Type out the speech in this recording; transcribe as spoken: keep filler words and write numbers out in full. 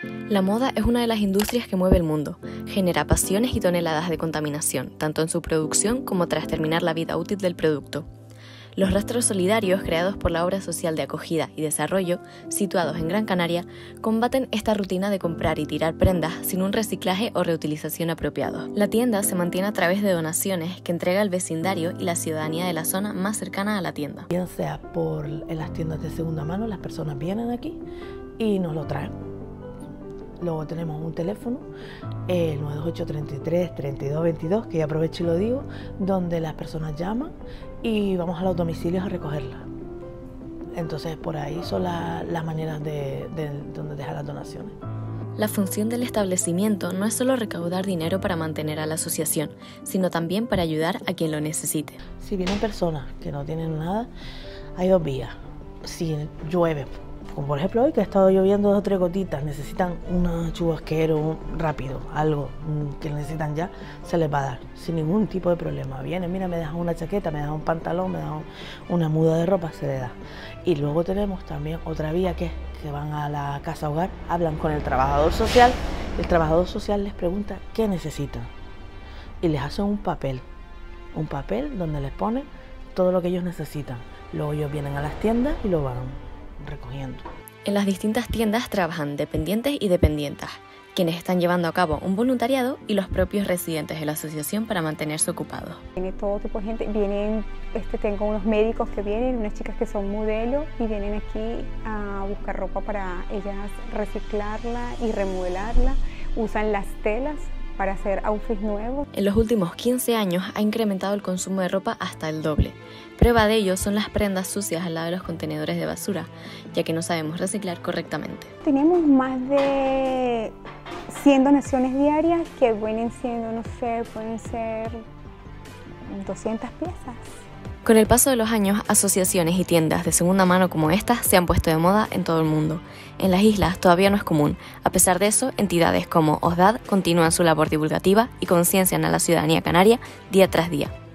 La moda es una de las industrias que mueve el mundo, genera pasiones y toneladas de contaminación, tanto en su producción como tras terminar la vida útil del producto. Los rastros solidarios creados por la Obra Social de Acogida y Desarrollo, situados en Gran Canaria, combaten esta rutina de comprar y tirar prendas sin un reciclaje o reutilización apropiado. La tienda se mantiene a través de donaciones que entrega el vecindario y la ciudadanía de la zona más cercana a la tienda. Bien sea por en las tiendas de segunda mano, las personas vienen aquí y nos lo traen. Luego tenemos un teléfono, el nueve dos ocho, treinta y tres, treinta y dos, veintidós, que ya aprovecho y lo digo, donde las personas llaman y vamos a los domicilios a recogerla. Entonces por ahí son la, las maneras de, de donde dejar las donaciones. La función del establecimiento no es solo recaudar dinero para mantener a la asociación, sino también para ayudar a quien lo necesite. Si vienen personas que no tienen nada, hay dos vías. Si llueve, como por ejemplo hoy que ha estado lloviendo dos o tres gotitas, necesitan un chubasquero rápido, algo que necesitan ya, se les va a dar sin ningún tipo de problema. Viene, mira, me dejan una chaqueta, me dejan un pantalón, me dejan una muda de ropa, se le da. Y luego tenemos también otra vía que es que van a la casa hogar, hablan con el trabajador social, el trabajador social les pregunta qué necesitan y les hacen un papel, un papel donde les ponen todo lo que ellos necesitan. Luego ellos vienen a las tiendas y lo van recogiendo. En las distintas tiendas trabajan dependientes y dependientas, quienes están llevando a cabo un voluntariado y los propios residentes de la asociación para mantenerse ocupados. Viene todo tipo de gente, vienen, este, tengo unos médicos que vienen, unas chicas que son modelos y vienen aquí a buscar ropa para ellas reciclarla y remodelarla, usan las telas para hacer outfits nuevos. En los últimos quince años ha incrementado el consumo de ropa hasta el doble. Prueba de ello son las prendas sucias al lado de los contenedores de basura, ya que no sabemos reciclar correctamente. Tenemos más de cien donaciones diarias que vienen siendo, no sé, pueden ser doscientas piezas. Con el paso de los años, asociaciones y tiendas de segunda mano como estas se han puesto de moda en todo el mundo. En las islas todavía no es común. A pesar de eso, entidades como OSDAD continúan su labor divulgativa y conciencian a la ciudadanía canaria día tras día.